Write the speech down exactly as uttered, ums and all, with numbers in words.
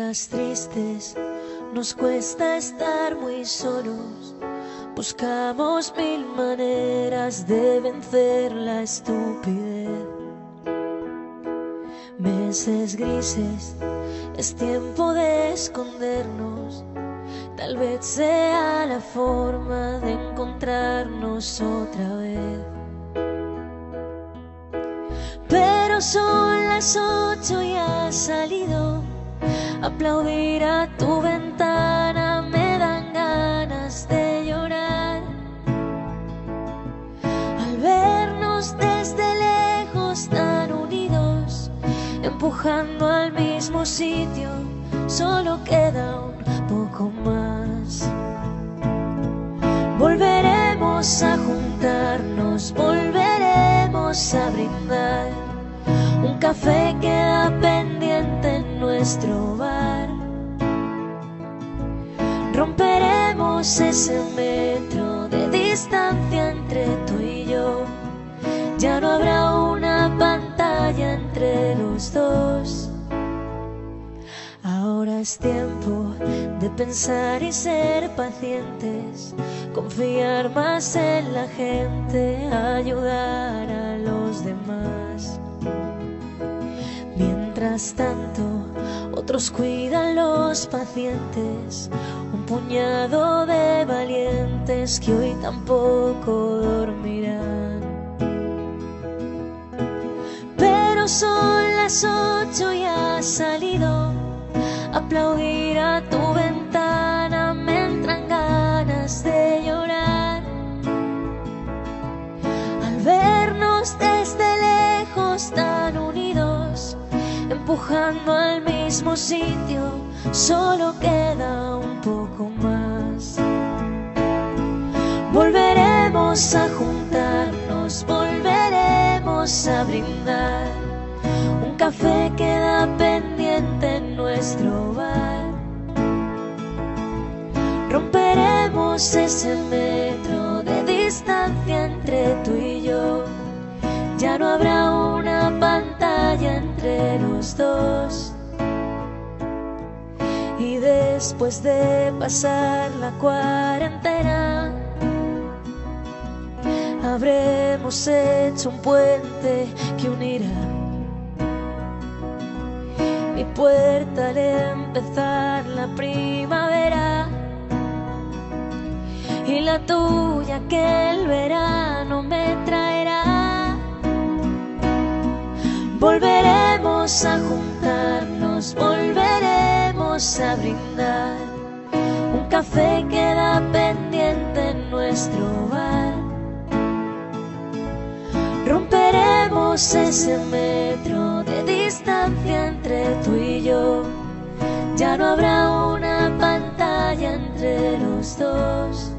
días tristes nos cuesta estar muy solos. Buscamos mil maneras de vencer la estupidez. Meses grises, es tiempo de escondernos. Tal vez sea la forma de encontrarnos otra vez. Pero son las ocho y has salido. Aplaudir a tu ventana me dan ganas de llorar. Al vernos desde lejos tan unidos, empujando al mismo sitio, solo queda un poco más. Volveremos a juntarnos, volveremos a brindar. Un café queda pendiente en nuestro bar. Romperemos ese metro de distancia entre tú y yo. Ya no habrá una pantalla entre los dos. Ahora es tiempo de pensar y ser pacientes, confiar más en la gente, ayudar a los demás. Mientras tanto, otros cuidan los pacientes, un puñado de valientes que hoy tampoco dormirán. Pero son las ocho y has salido. Aplaudir a tu ventana me entran ganas de llorar. Al vernos desde lejos tan unidos, empujando al mismo sitio, solo queda un poco más. Volveremos a juntarnos, volveremos a brindar. Un café queda pendiente en nuestro bar. Romperemos ese metro de distancia entre tú y yo. Ya no habrá una pantalla entre los dos. Y después de pasar la cuarentena, habremos hecho un puente que unirá mi puerta al empezar la primavera y la tuya que el verano me traerá. Volveremos a juntarnos, volveremos a brindar. Un café queda pendiente en nuestro bar. Romperemos ese metro de distancia entre tú y yo. Ya no habrá una pantalla entre los dos.